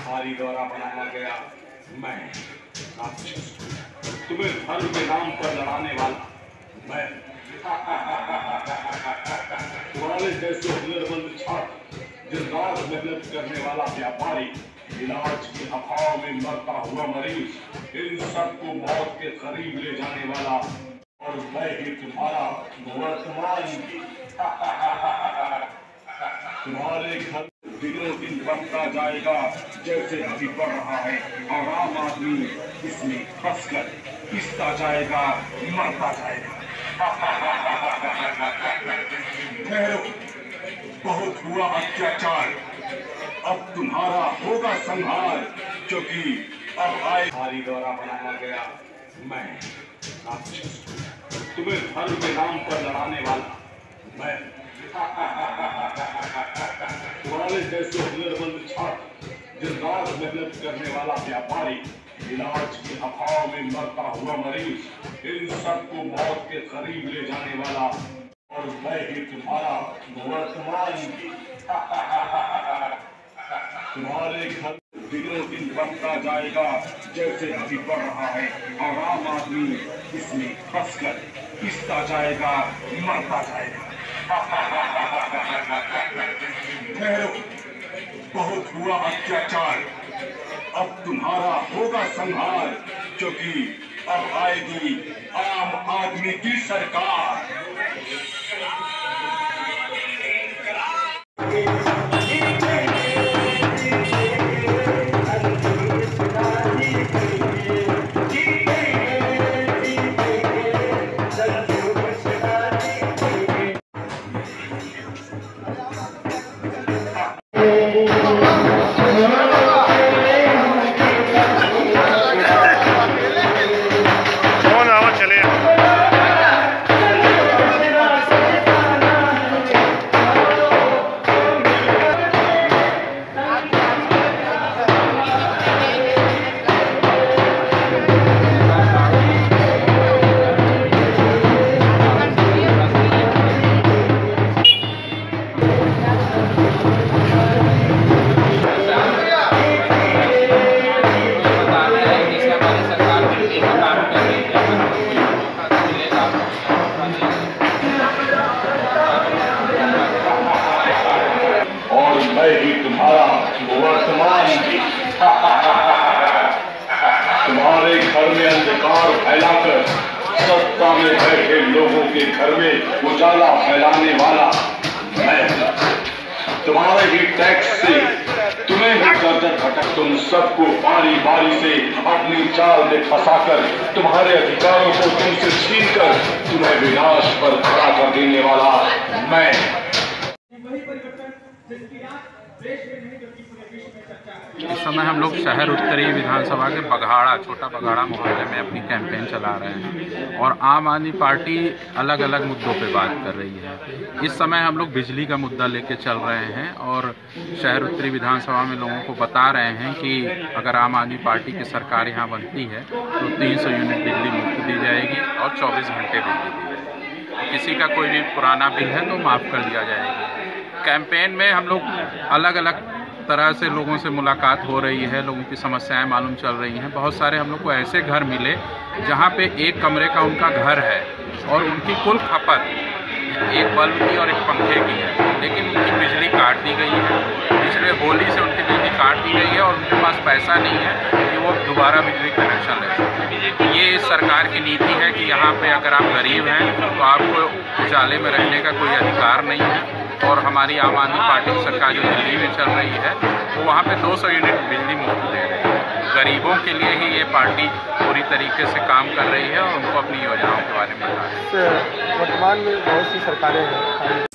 भारी द्वारा बनाया गया मैं राक्षस, तुम्हें धर्म के नाम पर लड़ाने वाला मैं। तुम्हारे जैसे हुनरमंद छात्र, दिन रात मेहनत करने वाला व्यापारी, इलाज के अभाव में मरता हुआ मरीज, इन सबको मौत के करीब ले जाने वाला, और मैं ही तुम्हारा वर्तमान भी। तुम्हारे घर दिनों दिन बढ़ता जाएगा जैसे अभी बढ़ रहा है, और आम आदमी इसमें फंसकर पिसता जाएगा, मरता जाएगा। ठहरो, बहुत हुआ अत्याचार, अब तुम्हारा होगा संहार, क्योंकि अब आए भारी द्वारा बनाया गया मैं राक्षस, तुम्हें धर्म के नाम पर लड़ाने वाला मैं। तुम्हारे जैसे हुनरमंद छात्र, दिन रात मेहनत करने वाला व्यापारी, इलाज के अभाव में मरता हुआ मरीज, इन सबको मौत के करीब ले जाने वाला, और मैं ही तुम्हारा वर्तमान भी। तुम्हारे घर दिनों दिन बढ़ता जाएगा जैसे अभी बढ़ रहा है, और आम आदमी इसमें फंसकर पिसता जाएगा, मरता जाएगा। ठहरो, बहुत हुआ अत्याचार, अब तुम्हारा होगा संहार, क्योंकि अब आएगी आम आदमी की सरकार। मैं ही तुम्हारा वर्तमान भी। तुम्हारे घर में अंधकार फैलाकर सत्ता में बैठे लोगों के घर में उजाला फैलाने वाला मैं। तुम्हारे ही टैक्स से तुम्हें ही कर्जत भटक, तुम सबको बारी बारी से अपनी जाल में फंसाकर, तुम्हारे अधिकारों को तुमसे छीनकर तुम्हें विनाश पर खड़ा कर देने वाला मैं। इस समय हम लोग शहर उत्तरी विधानसभा के बघाड़ा, छोटा बघाड़ा मोहल्ले में अपनी कैंपेन चला रहे हैं, और आम आदमी पार्टी अलग अलग मुद्दों पे बात कर रही है। इस समय हम लोग बिजली का मुद्दा लेके चल रहे हैं, और शहर उत्तरी विधानसभा में लोगों को बता रहे हैं कि अगर आम आदमी पार्टी की सरकार यहाँ बनती है तो 300 यूनिट बिजली मुफ्त दी जाएगी और 24 घंटे बिजली दी जाएगी। किसी का कोई भी पुराना बिल है तो माफ़ कर दिया जाएगा। कैंपेन में हम लोग अलग अलग तरह से लोगों से मुलाकात हो रही है, लोगों की समस्याएं मालूम चल रही हैं। बहुत सारे हम लोग को ऐसे घर मिले जहां पे एक कमरे का उनका घर है और उनकी कुल खपत एक बल्ब की और एक पंखे की है, लेकिन उनकी बिजली काट दी गई है। पिछले होली से उनकी बिजली काट दी गई है और उनके पास पैसा नहीं है कि वो दोबारा बिजली कनेक्शन ले सकें। ये इस सरकार की नीति है कि यहाँ पे अगर आप गरीब हैं तो आपको उजाले में रहने का कोई अधिकार नहीं है। और हमारी आम आदमी पार्टी की सरकार जो दिल्ली में चल रही है वो वहाँ पे 200 यूनिट बिजली मुफ्त दे रही है। गरीबों के लिए ही ये पार्टी पूरी तरीके से काम कर रही है और उनको अपनी योजनाओं के बारे में बता रही है। वर्तमान में बहुत सी सरकारें हैं,